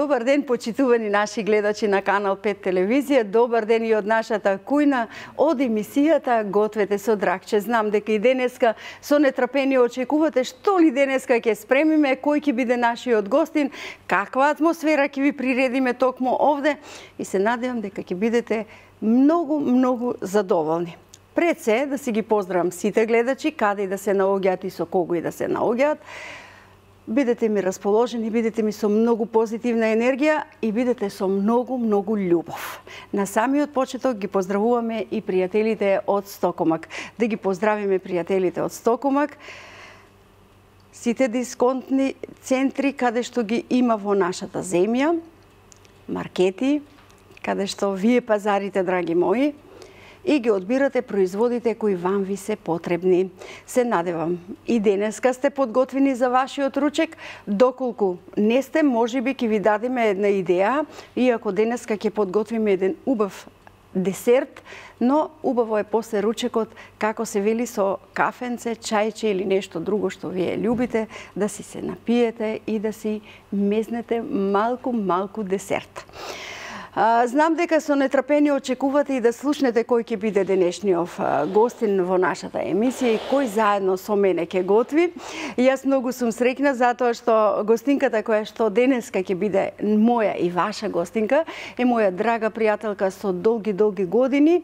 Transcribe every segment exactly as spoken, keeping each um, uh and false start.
Добар ден, почитувани наши гледачи на Канал пет телевизија. Добар ден и од нашата кујна, од емисијата Гответе со Драгче. Знам дека и денеска со нетрпение очекувате што ли денеска ќе спремиме, кој ќе биде нашиот гостин, каква атмосфера ќе ви приредиме токму овде и се надевам дека ќе бидете многу, многу задоволни. Пред се да си ги поздравам сите гледачи, каде и да се наоѓаат и со кого и да се наоѓаат. Бидете ми расположени, бидете ми со многу позитивна енергија и бидете со многу, многу љубов. На самиот почеток ги поздравуваме и пријателите од Стокомак. Да ги поздравиме пријателите од Стокомак, сите дисконтни центри каде што ги има во нашата земја, маркети, каде што вие пазарите, драги мои, и ги одбирате производите кои вам ви се потребни. Се надевам и денеска сте подготвени за вашиот ручек. Доколку не сте, можеби ќе ви дадеме една идеја, иако денеска ќе подготвиме еден убав десерт, но убаво е после ручекот, како се вели, со кафенце, чајче или нешто друго што вие љубите, да си се напиете и да си мезнете малку, малку десерт. Знам дека со нетрпение очекувате и да слушнете кој ќе биде денешниот гостин во нашата емисија и кој заедно со мене ќе готви. Јас многу сум среќна затоа што гостинката која што денеска ќе биде моја и ваша гостинка е моја драга пријателка со долги, долги години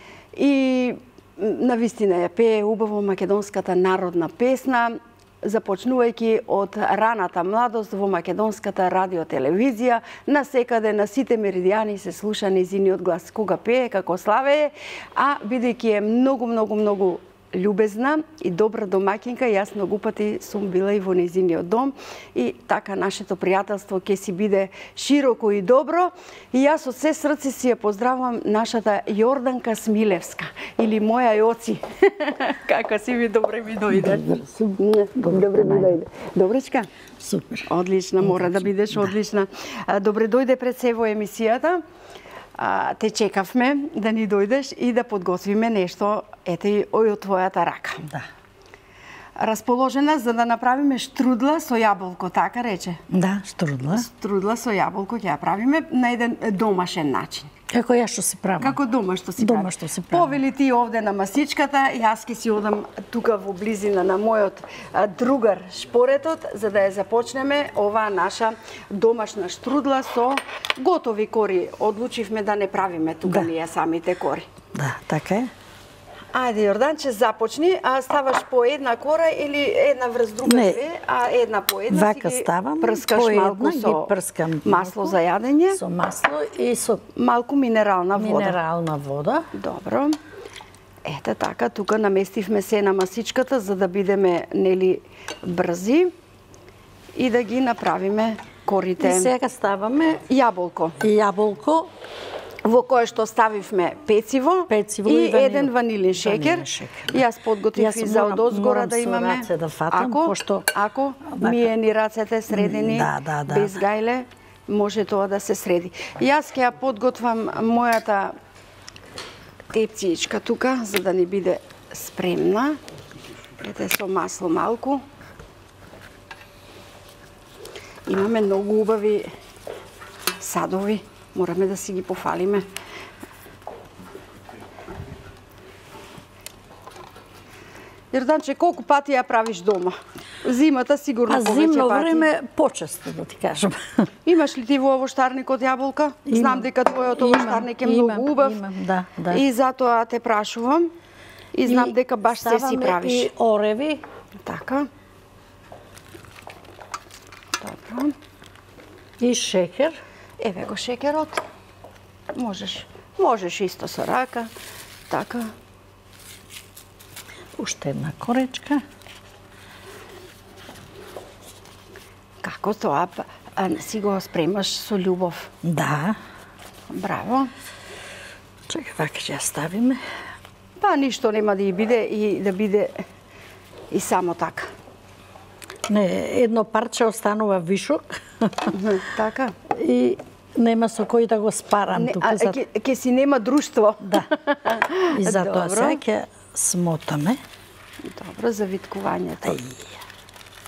и навистина ја пее убаво македонската народна песна, започнувајќи од раната младост во македонската радиотелевизија, насекаде на сите меридијани се слуша нејзиниот глас кога пее, како славее, а бидејќи е многу, многу, многу љубезна и добра домаќинка, јас многу пати сум била и во нејзиниот дом и така нашето пријателство ќе си биде широко и добро. И јас од се срце си ја поздравувам нашата Јорданка Смилевска или моја Јоци. Како си ми, добре ми дојде. Добре ми дојде. Добречка? Супер. Одлична, мора да бидеш одлична. Добре дојде пред се во емисијата. Те чекавме да ни дојдеш и да подготвиме нешто, ете и од твојата рака. Да. Расположена за да направиме штрудла со јаболко, така рече? Да, штрудла. Штрудла со јаболко ќе ја правиме на еден домашен начин. Како ја што си правам. Како дома што си дома правам. Што си правам. Повели ти овде на масичката, јас ќе си одам тука во близина на мојот другар Шпоретот, за да ја започнеме оваа наша домашна штрудла со готови кори. Одлучивме да не правиме тука да. ние самите кори. Да, така е. Ајде, Јорданче, започни, а ставаш по една кора или една врз друга не, две, а една по една вака си ги ставам, прскаш по една, малку со ги прскам масло малку, за јадење, со масло и со малку минерална вода. Минерална вода. Добро. Ете така, тука наместивме се на масичката за да бидеме нели брзи и да ги направиме корите. И сега ставаме јаболко. Јаболко во кое што ставивме пециво, пециво и, и ванил... еден ванилин шекер. шекер. Јас подготвив и за одозгора да имаме. Раце да фатам, ако, пошто... ако миени рацете средени, да, да, да, без гајле, може тоа да се среди. Јас ќе ја подготвам мојата тепцијичка тука, за да ни биде спремна. Ете со масло малку. Имаме многу убави садови. Мораме да си ги пофалиме. Јорданче, колку пати ја правиш дома? Зимата сигурно повеќе пати. А зимно време почесто, да ти кажам. Имаш ли ти во овоштарникот јаболка? Имам. Знам дека твојот овоштарник е Имам, многу убав. Имам, да, да. И затоа те прашувам. И знам и дека баш се си правиш. И ореви. Така. Добро. И шекер. Еве го шекерот. Можеш. Можеш исто со рака. Така. Уште една коречка. Како тоа а, си го спремаш со љубов? Да. Браво. Чекай, вака ќе ја ставиме. Па ништо нема да и биде и да биде и само така. Не, едно парче останува вишок. Така. И нема со кој да го спарам не, тука. А за... ке, ке си нема друштво. Да. И затоа Добро. сега ќе смотаме. Добро, за виткувањето. Ај.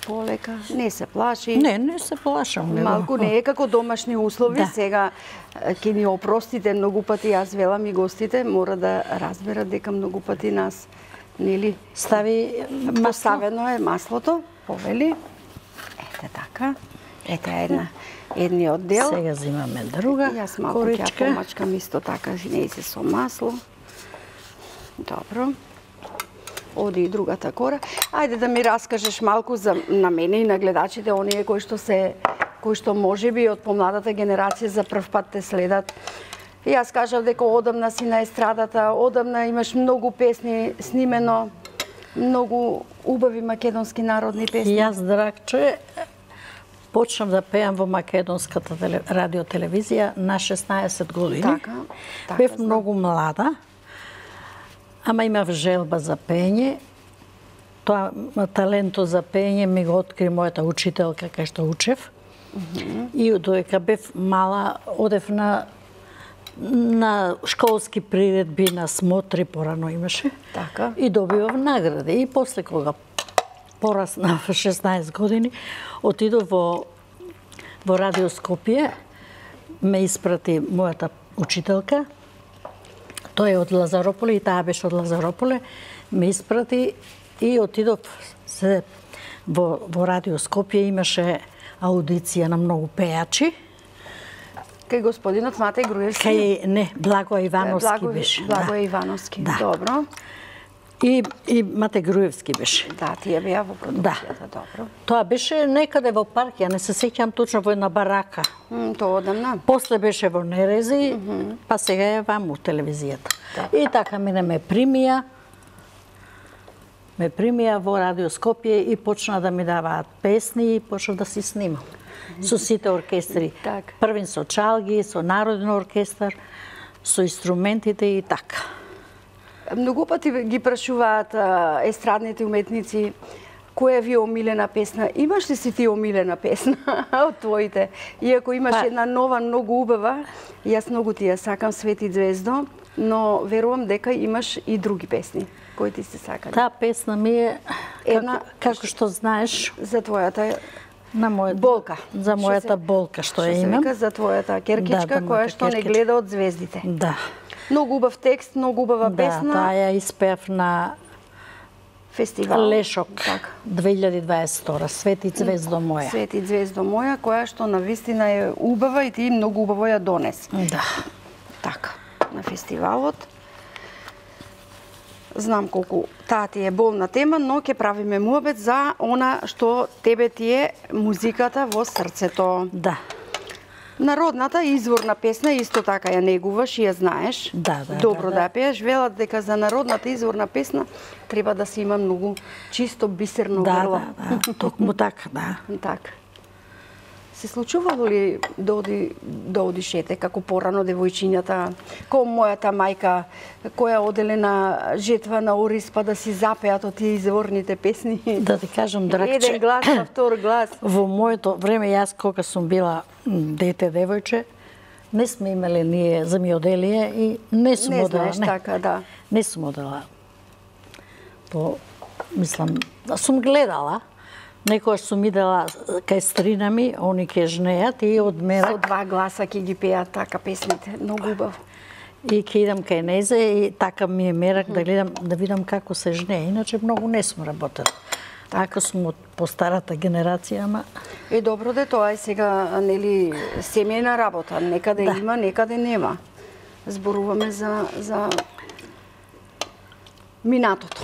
полека, не се плаши. Не, не се плашам. Малку не е како домашни услови, Да. сега ќе ни опростите многу пати, јас велам и гостите мора да разберат дека многу пати нас, нели, Стави масло. поставено е маслото, повели. Ете така. Ете една едниот дел. Сега взимаме друга Јас малку ќе ја коричка. помачкам исто така, не се со масло. Добро. Оди и другата кора. Ајде да ми раскажеш малку за на мене и на гледачите, оние кои што се кои што можеби од помладата генерација за прв пат те следат. И јас кажав дека одамна си на естрадата, одамна имаш многу песни снимено, многу убави македонски народни песни. Јас, Драгче, почнав да пеам во македонската теле... радиотелевизија на шеснаесет години. Така, така, Бев знам. многу млада, ама имав желба за пење. Тоа таленто за пење ми го откри мојата учителка кај што учев. Mm -hmm. И додека бев мала, одев на на школски приредби, на смотри, порано имаше. Така. И добивав награди. И после кога пораснав шеснаесет години, отидов во во Радио Скопје, ме испрати мојата учителка. Тој е од Лазарополе и таа беше од Лазарополе, ме испрати и отидов се во во Радио Скопје, имаше аудиција на многу пејачи. Кај господинот Матеј Груевски? Кај не, Благој Ивановски Благо, беше. Благој Ивановски. Да. Добро. И и Матеј Груевски беше. Да, тие беа во продукцијата, добро. Тоа беше некаде во парк, ја не се сеќам точно, во една барака. М, тоа одамна. После беше во Нерези, mm -hmm. па сега е ваму телевизијата. Да. И така мене ме примија, ме примија во Радио Скопје и почна да ми даваат песни и почнав да си снимам. Со сите оркестри. Так. Првин со чалги, со народен оркестар, со инструментите и така. Многу пати ги прашуваат а, естрадните уметници која ви е омилена песна. Имаш ли си ти омилена песна од твоите? Иако имаш Па... една нова, многу убава, јас многу ти ја сакам Свети звездо, но верувам дека имаш и други песни кои ти се сакаат. Таа песна ми е Една- како, како што знаеш, За твојата на мојата болка. За Што мојата се- болка што што ја се имам. вика, за твојата керкичка Да, да, која мојата што не керкичка. гледа од звездите. Да. Многу убав текст, многу убава Да, песна. таа ја испеав на Фестивал. Лешок Така. две илјади и дваесет и втора, Свети звездо моја. Свети звездо моја, која што навистина е убава и ти многу убаво ја донес. Да. Така, на фестивалот. Знам колку таа ти е болна тема, но ќе правиме муабет за она што тебе ти е музиката во срцето. Да. Народната изворна песна исто така ја негуваш и ја знаеш. Да, да, Добро да, да, да. ја пееш. Велат дека за народната изворна песна треба да се има многу чисто бисерно Да, грло. да, да. Токму така, да. Така. Се случувало ли да оди да одишете како порано девојчињата, како мојата мајка која оделе на жетва на Орис па да си запеат од тие изворните песни? Да ти кажам, Драгче, Еден глас, па втор глас. во моето време, јас кога сум била м, дете девојче, не сме имале ние земјоделие и не сум Не одела. знаеш така, да. Не сум одела. По, мислам, да сум гледала. Некојаш сум идела кај стрина ми, они ке жнеат и од Со мерак два гласа ќе ги пеат така песните. Многу убаво. и ке идам кај незе и така ми е мерак да гледам, да видам како се жнее. Иначе многу не сум работела. Така сум од постарата генерација, ама Е добро де тоа е сега нели семејна работа, некаде Да. има, некаде нема. Зборуваме за за минатото.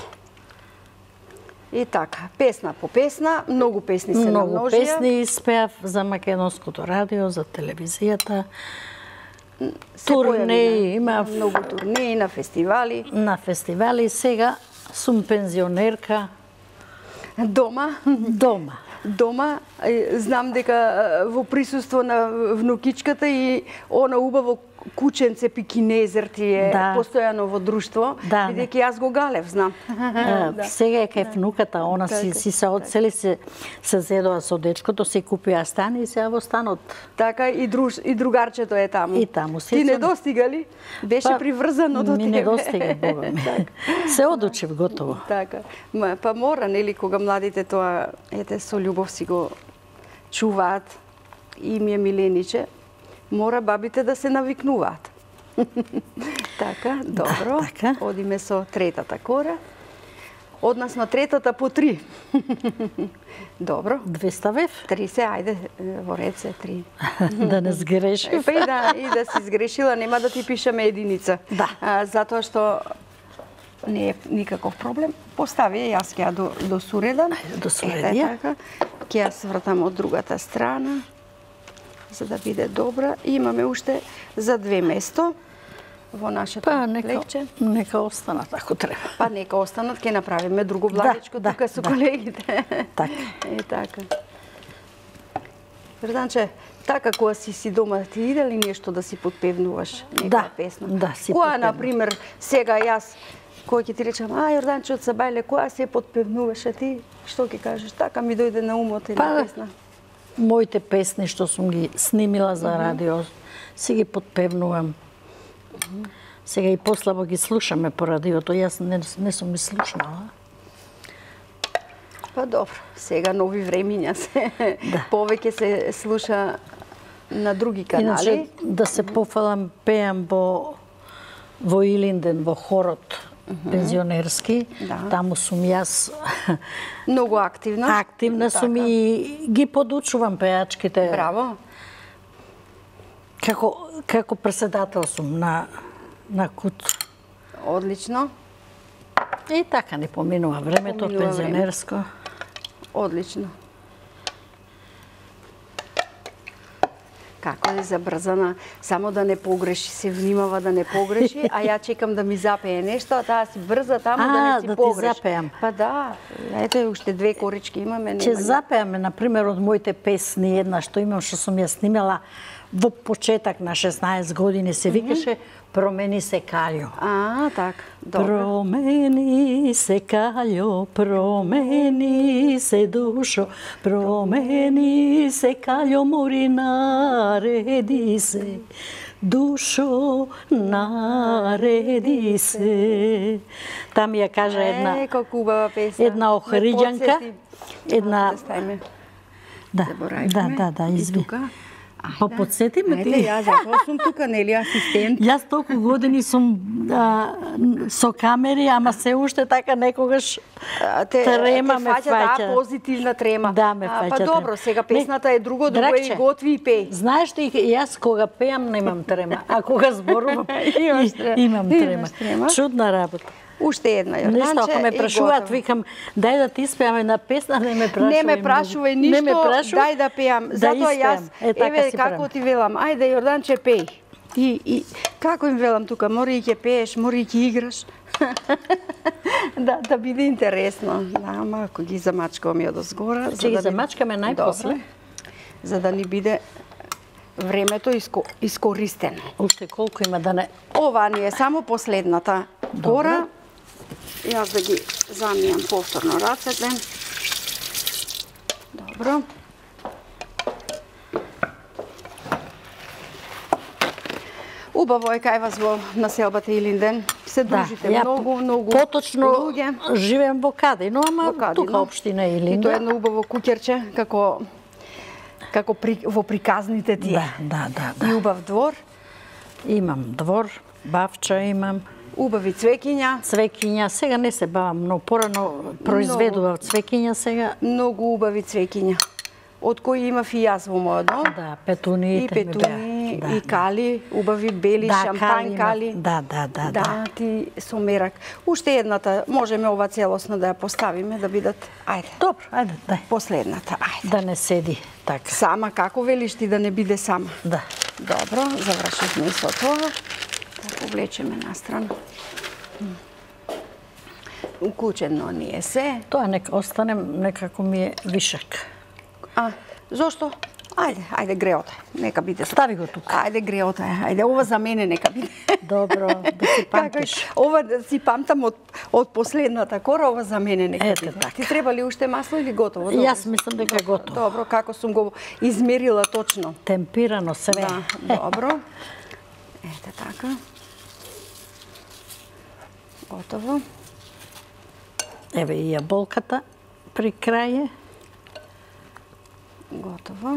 И така, песна по песна, многу песни се многу намножија. песни испеав за македонското радио, за телевизијата. Се турнеи појави на- имав. многу турнеи на фестивали. На фестивали. Сега сум пензионерка Дома, дома. дома, е, знам дека е, во присуство на внукичката и она убаво кученце пикинезер ти е Да. постојано во друштво, Да, бидејќи јас го галев, знам. Да. Сега е кај внуката, она си, си се одцели се, се зедоа со дечкото, се купија стан и сега во станот. Така и, друж, и другарчето е таму. И таму. Ти не достига ли? Беше па, приврзано до тебе. Ми не достига, Бога ми. Се одучив, готово. Така. Ма, па мора, нели, кога младите тоа, ете, со љубов си го чуваат, и ми е милениче, мора бабите да се навикнуваат. Така, добро. Да, така. Одиме со третата кора. Односно третата по три. Добро. Две ставев? Три се, ајде, во ред се, три. Да не сгрешив. Па и да, и да си сгрешила, нема да ти пишеме единица. Да. А, затоа што не е никаков проблем. Постави ја, јас ќе ја до, досуредам. Досуреди ја. Така. Ќе ја свртам од другата страна, за да биде добра. И имаме уште за две место во нашето Па нека, легче. нека останат ако треба. Па нека останат, ќе направиме друго влагичко да, тука со да. колегите. Така. И така. Грданче, така кога си си дома, ти иде ли нешто да си подпевнуваш некоја Да, песна? да, си Која, подпевнувам. например, сега јас, кој ќе ти речам, а, Јорданче од Сабајле, која се подпевнуваш, а ти што ќе кажеш? Така ми дојде на умот една Па, песна. Моите песни што сум ги снимила за радио, си ги подпевнувам. Сега и послабо ги слушаме по радиото, јас не, не сум ги слушнала. Па добро, сега нови времиња се, Да. повеќе се слуша на други канали. Иначе, да се пофалам, пеам во, во Илинден, во хорот пензионерски. Да. Таму сум јас Многу активна. активна сум Така. и ги подучувам пеачките. Браво. Како, како председател сум на, на кут. Одлично. И така ни поминува времето Поминува пензионерско. Одлично. Како е забрзана, само да не погреши, се внимава да не погреши, а ја чекам да ми запее нешто, а таа си брза таму А, да не си да ти погреши. запеам. Па да, ете уште две корички имаме. Ќе нема- запеаме, например, од моите песни, една што имам, што сум ја снимала во почеток на шеснаесет години, се викаше Промени се каљо. А, така, добро. Промени се каљо, промени се душо, промени се каљо, мори нареди се, душо нареди се. Там ја кажа една Е, колку убава песна. една Ме охриѓанка, потсети. една Да ставиме. да, Заборавивме. да, да, да, И изви. тука. Па потсети ме Ајде, ти. ја затоа сум тука, нели, асистент. Јас толку години сум а, со камери, ама се уште така некогаш А, те, трема те ме фаќа фаќа. таа позитивна трема. Да, ме А, фаќа Па трема. добро, сега Не, песната е друго, друго е Драгче, и готви и пеј. Знаеш ти, јас кога пеам немам трема, а кога зборувам Имаш и- трема. имам Имаш трема. трема. Чудна работа. Уште една, Јорданче, Нешто ако ме и прашуваат, готово. викам, дај да ти испеаме на песна, не ме прашувај. Не ме многу. прашувај Не ништо, ме прашувај, дај да пеам. да Затоа јас, испеам. Е, така еве си како правам. ти велам, ајде Јорданче пеј. И, и како им велам тука, мори и ќе пееш, мори и ќе играш. да, да биде интересно. Да, ама ако ги замачкаме од озгора, Ќе ги да замачкаме најпосле. Добро. За да ни биде времето иско, искористено. Уште колку има да не... Ова ни е само последната кора. Јас да ги замијам повторно рацете. Добро. Убаво е кај вас во населбата Илинден. Се дружите ја многу, многу поточно луѓе. живеем во Кадино, ама Во Кадино. тука општина И тоа е Илинден. едно убаво куќерче, како како при, во приказните тие. Да, да, да, И да. убав двор, Имам двор, бавча имам, убави цвеќиња, цвекиња. Сега не се бавам, но порано произведував цвекиња сега. многу убави цвеќиња. Од кои имав и јас во мојот дом. Да, И петуниите ми петуни, беа. и кали, убави бели, Да, шампањ кали кали. имав. Да, да, да, да. Да, ти со мерак. Уште едната, можеме ова целосно да ја поставиме, да бидат, ајде, Добро, ајде, дај. последната, ајде. Да не седи така. Сама, како велиш ти да не биде сама? Да. Добро, завршивме и со тоа. Така, влечеме настрана. Укучено ни е се. Тоа нека останем, некако ми е вишак. А, зошто? Ајде, ајде греота. Нека биде. Стави го тука. Ајде греота. Ајде, ова за мене нека биде. Добро, да си памтиш. Ова да си памтам од од последната кора, ова за мене нека Ете биде. така. Ти треба ли уште масло или готово? Јас мислам дека е готово. Добро, како сум го измерила точно. Темпирано све. Да, добро. Ете така. Готово. Еве и јаболката при крај е. Готово.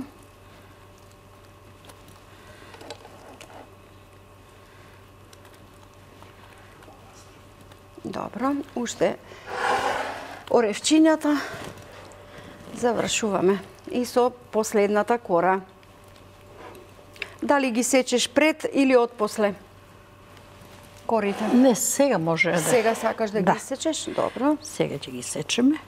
Добро, уште оревчињата завршуваме и со последната кора. Дали ги сечеш пред или отпосле? Корите. Не, сега може да. Сега сакаш да, Да. ги сечеш? Добро. Сега ќе ги сечеме.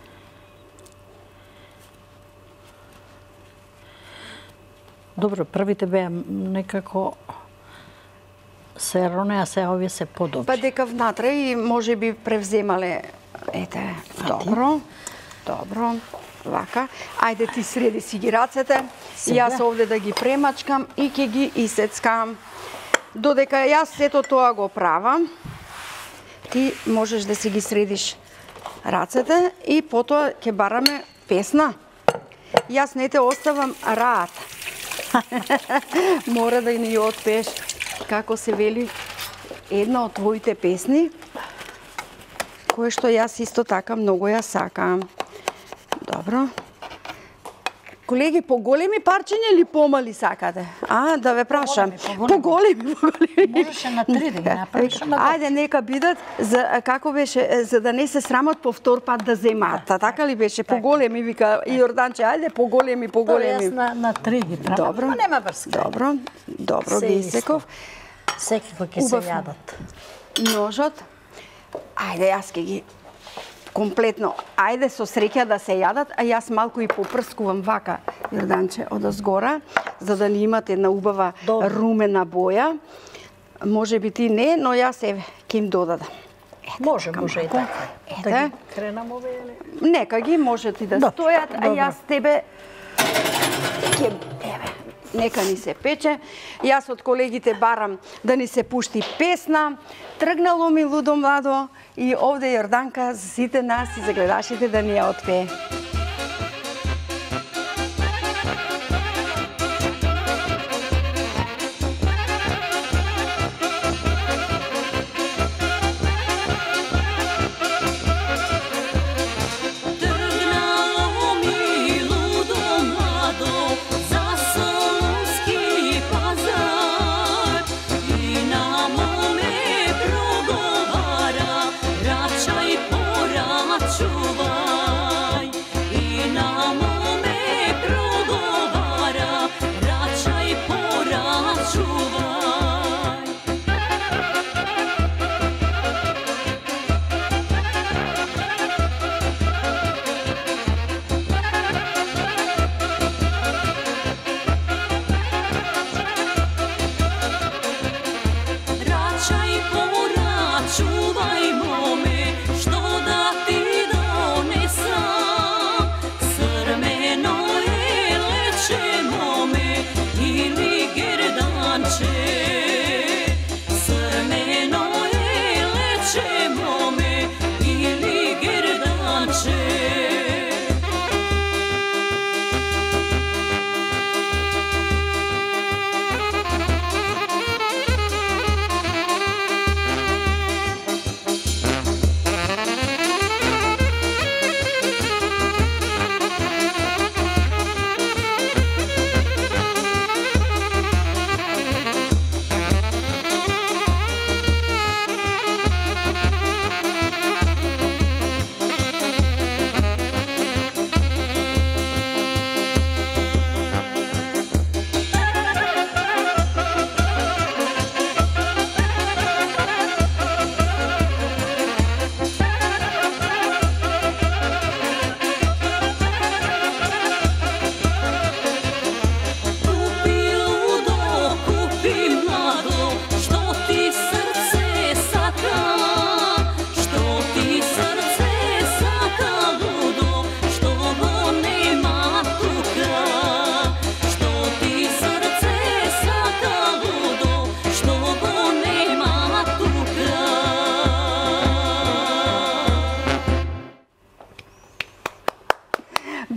Добро, првите беа некако се роне, а сега овие се подобри. Па дека внатре и може би превземале. Ете, добро. Добро. Вака. Ајде ти среди си ги рацете. Сега? Јас овде да ги премачкам и ќе ги исецкам. Додека јас сето тоа го правам, ти можеш да си ги средиш рацете и потоа ќе бараме песна. Јас не те оставам раат. Мора да ни ја отпееш, како се вели, една од твоите песни, кое што јас исто така многу ја сакам. Добро. Колеги, поголеми парчиња или помали сакате? А, да ве прашам. Поголеми, поголеми. Можеше на три да ги направиш. Ајде, нека бидат, за, како беше, за да не се срамат по втор пат да земат. Да, така ли беше? Поголеми, вика и Јорданче, ајде, поголеми, поголеми. Јас на, на три ги правам, Добро. но нема врска. Добро, добро Се ги исто. исеков. Секако ќе се Убав. јадат. Ножот. Ајде, јас ке ги комплетно. Ајде со среќа да се јадат, а јас малку и попрскувам вака, Јорданче, одозгора, за да ни имате една убава Добро. румена боја. Може би ти не, но јас еве ќе им додадам. Може, може и така. Да Ете. ги кренам овие или? Нека ги може ти да Добро, стојат, а добро. јас тебе ќе еве нека ни се пече. Јас од колегите барам да ни се пушти песна. Тргнало ми лудо младо и овде Јорданка за сите нас и за гледашите да ни ја отпее. Trgnalo mi ludo mlado za Solunski pazar i na mome progovara račaj poračuvaj.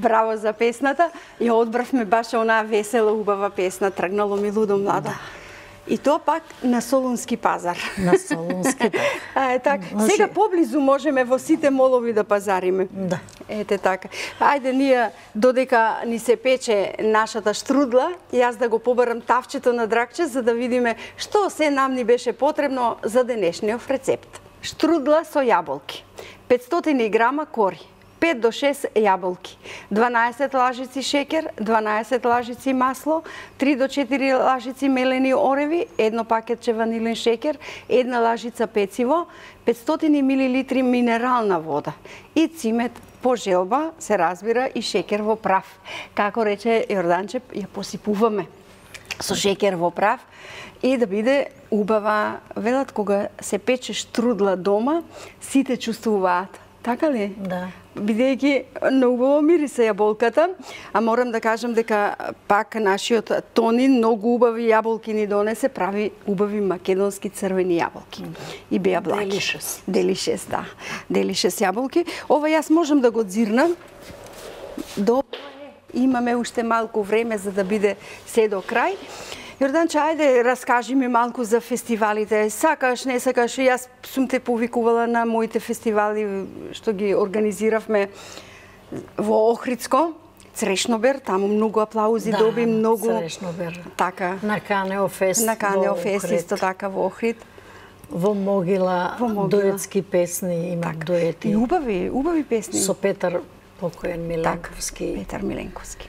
Браво за песната. Ја одбравме баш онаа весела, убава песна, Тргнало ми лудо младо. И тоа пак на Солунски пазар. На Солунски, да. А, е така. Сега поблизу можеме во сите молови да пазариме. Да. Ете така. Ајде ние, додека ни се пече нашата штрудла, јас да го побарам тавчето на Дракче, за да видиме што се нам ни беше потребно за денешниот рецепт. Штрудла со јаболки. петстотини грама кори, пет до шест јаболки, дванаесет лажици шекер, дванаесет лажици масло, три до четири лажици мелени ореви, едно пакетче ванилен шекер, една лажица пециво, петстотини милилитри минерална вода и цимет по желба, се разбира, и шекер во прав. Како рече Јорданче, ја посипуваме со шекер во прав и да биде убава. Велат, кога се пече штрудла дома, сите чувствуваат. Така ли? Да. Бидејќи многу мириса јаболката, а морам да кажам дека пак нашиот Тони многу убави јаболки ни донесе, прави убави македонски црвени јаболки. И беа блаки. Делишес. Делишес, да. Делишес јаболки. Ова јас можам да го дзирнам. Добро е. Имаме уште малку време за да биде се до крај. Јорданче, ајде, раскажи ми малку за фестивалите. Сакаш, не сакаш, јас сум те повикувала на моите фестивали што ги организиравме во Охридско, Црешнобер, таму многу аплаузи Да, доби, многу... Црешнобер. Така. На Канео фест. На Канео во фест, Охрид. исто така во Охрид. Во Могила, Во Могила. дуетски песни, има дуети. И убави, убави песни. Со Петар покоен Так, Миленковски. Петар Миленковски.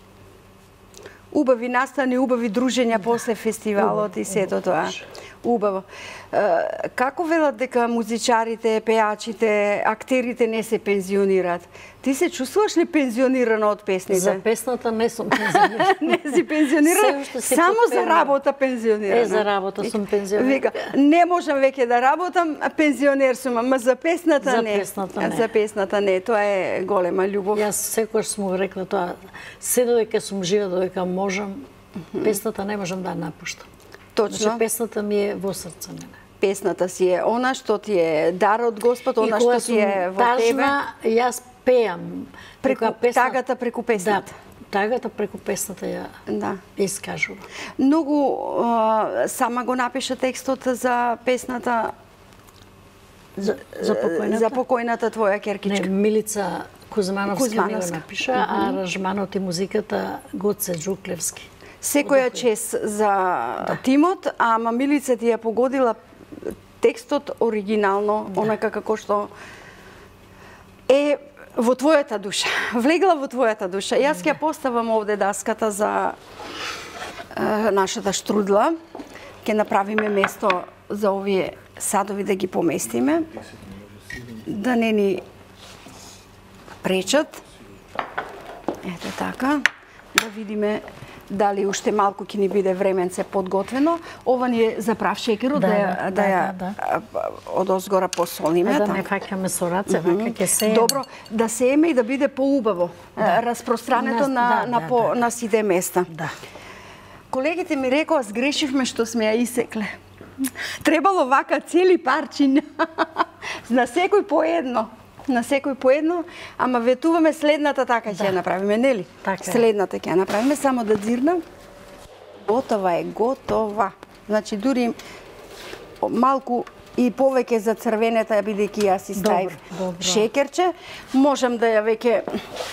Убави настани, убави дружења после фестивалот и сето тоа. Убаво. Е, Како велат дека музичарите, пеачите, актерите не се пензионираат? Ти се чувствуваш ли пензионирана од песните? За песната не сум пензионирана. Не си пензионирана? Се уште си Само за подпевна. работа пензионирана. Е, за работа сум пензионирана. Вика, не можам веќе да работам, а пензионер сум, ама за песната За не. песната не. За песната не, тоа е голема љубов. Јас секогаш сум го рекла тоа. Се додека сум жива, додека можам, песната не можам да ја напуштам. Точно. Значи, песната ми е во срце мене. Песната си е она што ти е дар од Господ, она што ти е во тебе. тажна, јас пеам. Преку Кога песна- тагата преку песната. Да, тагата преку песната ја Да. искажува. Многу а, сама го напиша текстот за песната За, за покојната? за покојната твоја Не, керкичка. Милица Кузмановска, Кузмановска. ми го напиша, а аранжманот и музиката Гоце Джуклевски. Секоја чест за тимот, ама Милица ти ја погодила текстот оригинално, онака како што е во твојата душа. Влегла во твојата душа. Јас ќе ја поставам овде даската за е, нашата штрудла. Ќе направиме место за овие садови да ги поместиме. Да не ни пречат. Ете така. Да видиме дали уште малку ќе ни биде временце подготвено. Ова ни е за прав шекерот, да, Да, ја, да, да, ја да, од озгора посолиме. Да така. не фаќаме со раце, вака ќе се. Добро, да сееме и да биде поубаво. Да. Распространето На- на, да, на, да, по, да. на сите места. Да. Колегите ми рекоа, сгрешивме што сме ја исекле. Требало вака цели парчиња. На секој по едно. На секој по едно, ама ветуваме следната така ќе ја направиме, нели? Така е. Следната ќе ја направиме, само да дзирнам. Готова е, готова. Значи, дури малку и повеќе за црвенета, бидејќи јас си ставив Добро, добро. шекерче. Можам да ја веќе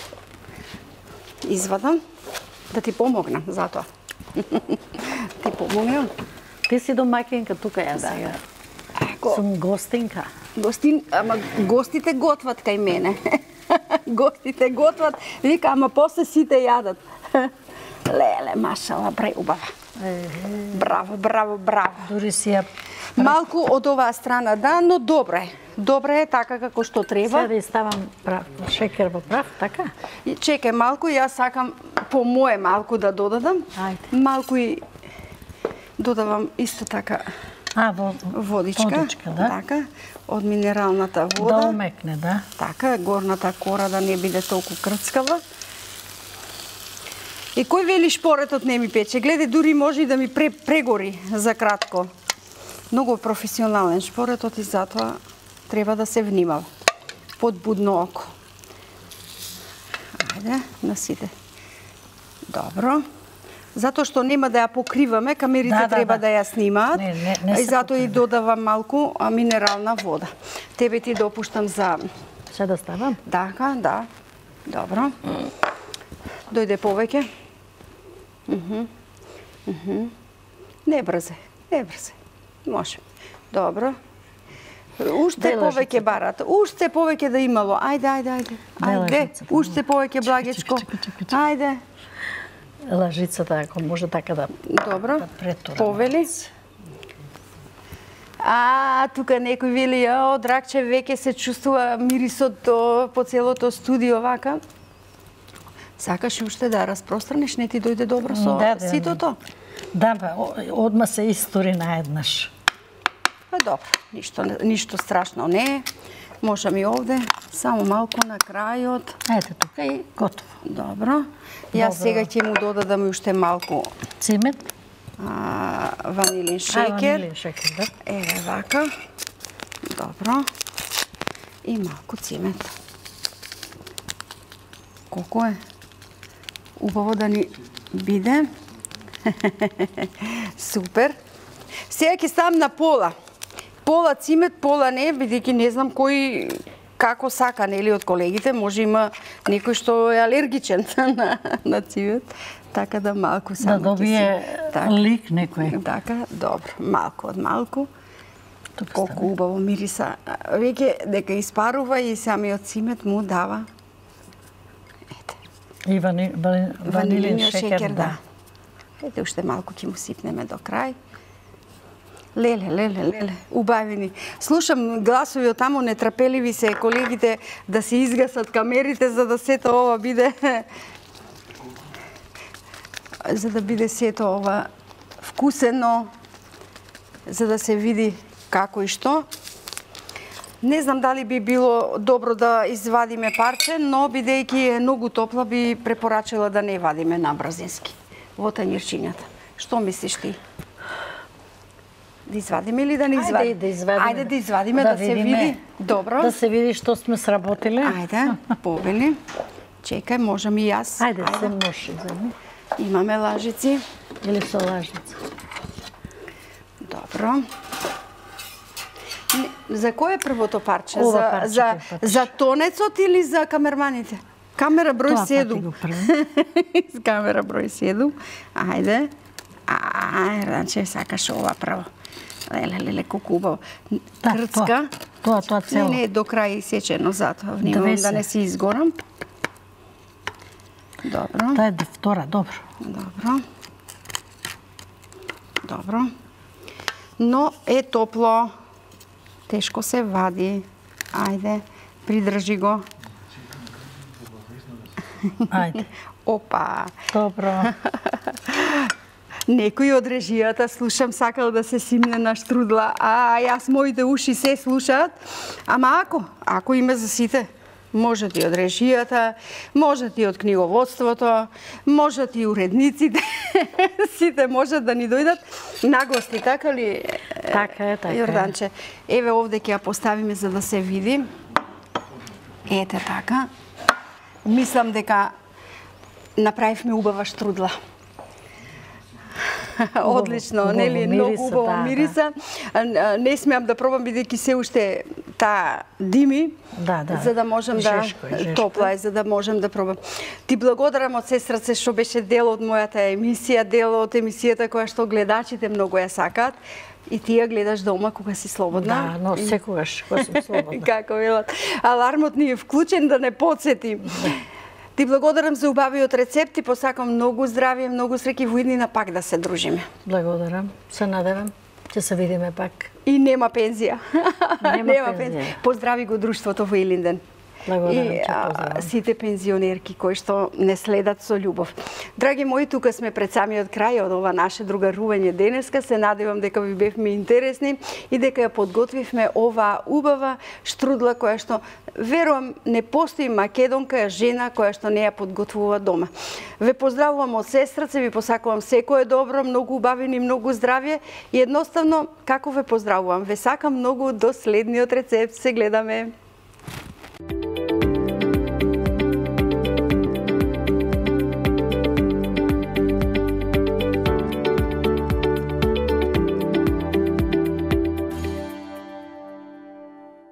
извадам, да ти помогнам за тоа. Ти помогнам. Ти си домакинка тука, јас сега. Ко- Сум гостинка. Гостин, ама гостите готват кај мене. Гостите готват, вика, ама после сите јадат. Леле, машала, преубава. Браво, браво, браво. Дури си ја... Малку од оваа страна, да, но добро е. Добро е така како што треба. Сега да ставам прав, шекер во прав, така? И чекај малку, јас сакам по мое малку да додадам. Ајде. Малку и додавам исто така А, во... водичка. Водичка, да. Така, од минералната Да вода. омекне, да. Така, горната кора да не биде толку крцкава. И кој вели шпоретот не ми пече? Гледај, дури може и да ми пре, прегори за кратко. Многу професионален шпоретот и затоа треба да се внимава. Под будно око. Ајде, на сите. Добро. Затоа што нема да ја покриваме, камерите Да, да, треба да. да ја снимаат. Не, не, не И се затоа и покрива. додавам малку а, минерална вода. Тебе ти допуштам за... Се да ставам? Така, да. Добро. Дојде повеќе. Мгм. Мгм. Не брзе, не брзе. Може. Добро. Уште Дај повеќе лажицата. барат. Уште повеќе да имало. Ајде, ајде, ајде. Дај Ајде. лажицата. Уште повеќе благичко. чекай, чекай, чекай. Ајде. Лажицата, ако може така да... Добро. Да претурам. Повели. А, тука некој вели, о, Драгче, веќе се чувствува мирисот до- по целото студио вака. Сакаш уште да распространиш, не ти дојде добро со Да, да, ситото? Да, ба, о- одма се истори наеднаш. Па добро, ништо, не- ништо страшно не е. Можам и овде, само малку на крајот. Ајде тука и готово. Добро. Јас Добро. сега ќе му додадам и уште малку Цимет. а, ванилин А, шекер. ванилин шекер, да. Еве вака. Добро. И малку цимет. Колку е? Убаво да ни биде. Супер. Сега ќе ставам на пола. Пола цимет, пола не, бидејќи не знам кој како сака, нели, од колегите, може има некој што е алергичен на, на цимет, така да малку само Да ќе добие си- така. лик некој. Така, добро, малку од малку. Тука Колку стави. убаво мириса. Веќе дека испарува и самиот цимет му дава ете, И вани, вани, ванилин ванилиниот шекер, шекер, да. да. Ете уште малку ќе му сипнеме до крај. Леле, леле, леле, убавини. Слушам гласови од таму, нетрпеливи се колегите да се изгасат камерите за да сето ова биде за да биде сето ова вкусено, за да се види како и што. Не знам дали би било добро да извадиме парче, но бидејќи е многу топла би препорачала да не вадиме на брзински во танјирчињата. Што мислиш ти? Да извадиме или да не извадиме? Ајде да извадиме. Ајде да извадиме, да, се видиме. види. Добро. Да се види што сме сработиле. Ајде, повели. Чекај, можам и јас. Ајде, се може, земи. Имаме лажици. Или со лажница. Добро. Не, за кој е првото парче? Ова за, парче за, ќе фатиш. за тонецот или за камерманите? Камера број Тоа седум. фати го прво. Камера број седум. Ајде. Ај, значи сакаш ова прво. Леле, леле, колку убаво. Да, Крцка. Тоа, тоа Не, цело. не, до крај сечено затоа. Внимавам Две да се. не си изгорам. Добро. Тоа е втора, добро. Добро. Добро. Но е топло. Тешко се вади. Ајде, придржи го. Ајде. Опа. Добро. Некој од режијата, слушам, сакал да се симне на штрудла, а јас моите уши се слушаат. Ама ако, ако има за сите, можат и од режијата, можат и од книговодството, можат и уредниците, сите можат да ни дојдат на гости, така ли? Така е, така е. Јорданче, еве овде ќе ја поставиме за да се види. Ете така. Мислам дека направивме убава штрудла. Одлично, убаво нели, мириса, многу убаво да, да. мириса. А, а, Не смеам да пробам бидејќи се уште таа дими, Да, да. за да можам да Жешко е, жешко е. топла е, за да можам да пробам. Ти благодарам од се срце што беше дел од мојата емисија, дел од емисијата која што гледачите многу ја сакаат. И ти ја гледаш дома кога си слободна. Да, но секогаш кога сум слободна. Како велат, алармот ни е вклучен да не подсети. Ти благодарам за убавиот рецепт и посакам многу здравје, многу среќи во иднина пак да се дружиме. Благодарам. Се надевам. Ќе се видиме пак. И нема пензија. Нема пензија. Поздрави го друштвото во Илинден. Благодарам, И ќе а, поздравам. сите пензионерки кои што не следат со љубов. Драги мои, тука сме пред самиот крај од ова наше другарување денеска. Се надевам дека ви бевме интересни и дека ја подготвивме ова убава штрудла која што верувам не постои македонка жена која што не ја подготвува дома. Ве поздравувам од сестраце, ви посакувам секое добро, многу убавини, многу здравје и едноставно како ве поздравувам, ве сакам многу до следниот рецепт. Се гледаме.